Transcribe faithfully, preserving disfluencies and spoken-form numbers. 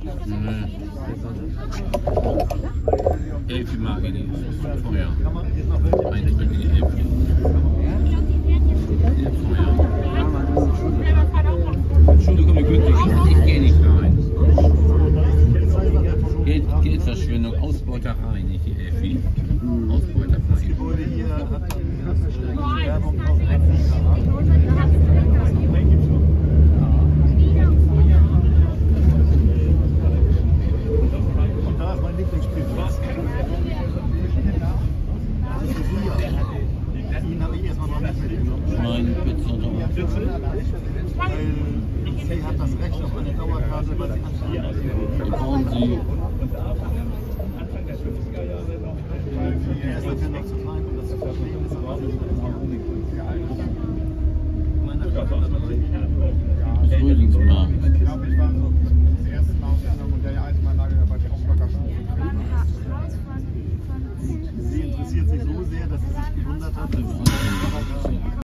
Mhm. Elfi mag ich nicht. Feuer. Eintritt in die Elfi. Feuer. Entschuldigung, wir können nicht. Ich gehe nicht rein. Geld, Geldverschwendung, Ausbeuterei, nicht die Elfi. Ausbeuterei. Mein Pizza Weil sie hat das Recht auf eine Dauerkarte, weil sie anfangen. brauchen Sie. Er ist dafür noch zu klein, um das zu verstehen. Das ist aber nicht meiner Frühlingsmarkt. Ich glaube, ich war so das erste Mal auf einer Modelleisenbahnlage bei der Aufbagger. Sie interessiert sich so sehr, dass sie